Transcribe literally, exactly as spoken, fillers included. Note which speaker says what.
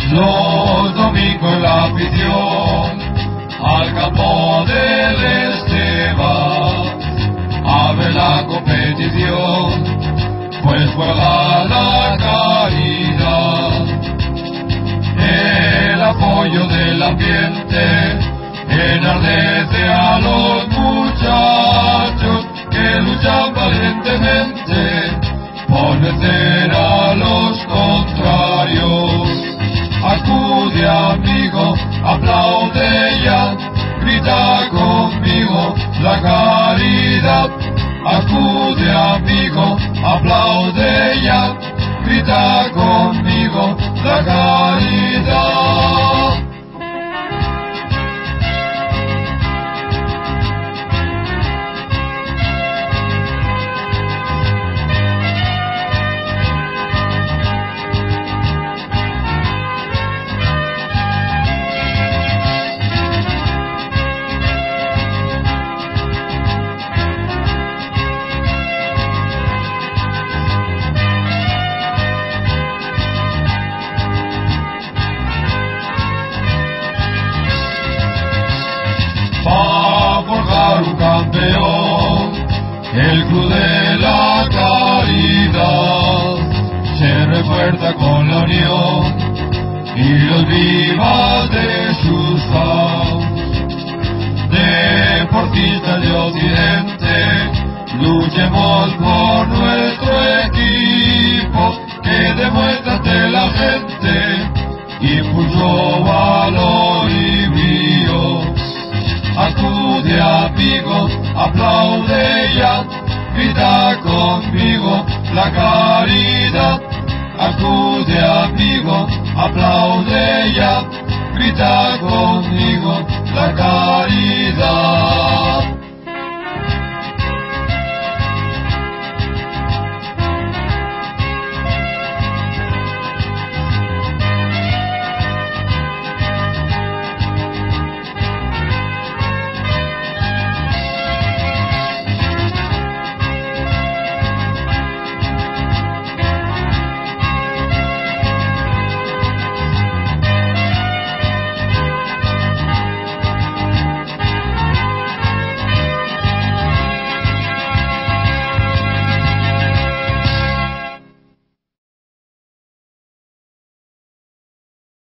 Speaker 1: Los domingos la afición al campo del Esteban a ver la competición, pues juega la caridad. El apoyo del ambiente enardece a los muchachos que luchan valientemente por vencer a los contrarios. Acude, amigo, aplaude ya, grita conmigo la caridad. Acude, amigo, aplaude ya, grita conmigo la caridad. Va forjar un campeón, el Club de la Caridad se refuerza con la unión y los vivas de sus fans. Deportistas de Occidente, luchemos por nuestro equipo que demuestra ante la gente impulso, valor y brío. Acude, amigo, aplaude ya, grita conmigo la caridad. Acude, amigo, aplaude ya, grita conmigo la caridad.